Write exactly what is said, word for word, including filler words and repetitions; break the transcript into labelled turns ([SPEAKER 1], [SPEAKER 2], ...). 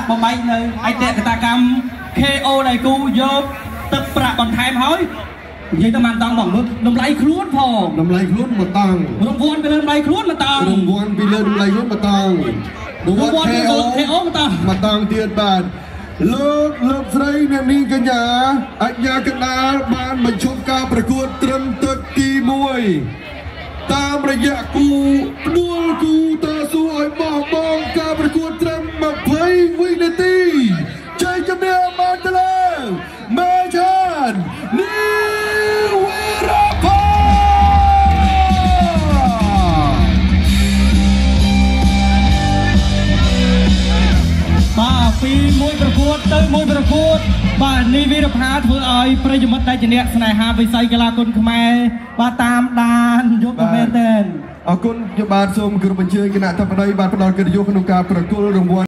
[SPEAKER 1] បំបីនៅអតិថិកម្ម ខេ អូ ដៃគូយកទឹកប្រាក់បន្ថែមហើយនិយាយទៅបានតង់បងមើលតម្លៃខ្លួនផង
[SPEAKER 2] តម្លៃខ្លួនមកតង់
[SPEAKER 1] រង្វាន់ពីលើតម្លៃខ្លួនមកតង់
[SPEAKER 2] រង្វាន់ពីលើតម្លៃខ្លួនមកតង់រង្វាន់ ខេ អូ
[SPEAKER 1] ខេ អូ មកតង់
[SPEAKER 2] មកតង់ទៀតបាទលោកលោកស្រីអ្នកនាងកញ្ញាអញ្ញាកណ្ដាលបានបញ្ឈប់ការប្រកួតត្រឹមទឹកទីមួយតាមរយៈគូផ្ដួលគូតស៊ូឲ្យបោះបង់ការប្រកួតត្រឹមยี่สิบវិនាទីជ័យជំនះបានទៅលើមេឆាននីវីរ៉ាផា
[SPEAKER 1] បាទពីមួយប្រកួតទៅមួយប្រកួតបាទនីវីរ៉ាផាធ្វើឲ្យប្រិយមិត្តដែលជាអ្នកស្នេហាវិស័យកីឡាគុនខ្មែរបាទតាមដានយកទៅមែនទែន
[SPEAKER 2] អរគុណខ្ញុំបាទសូមគោរពអញ្ជើញគណៈអធិបតីបានផ្ដល់កិត្តិយសក្នុងការប្រគល់រង្វាន់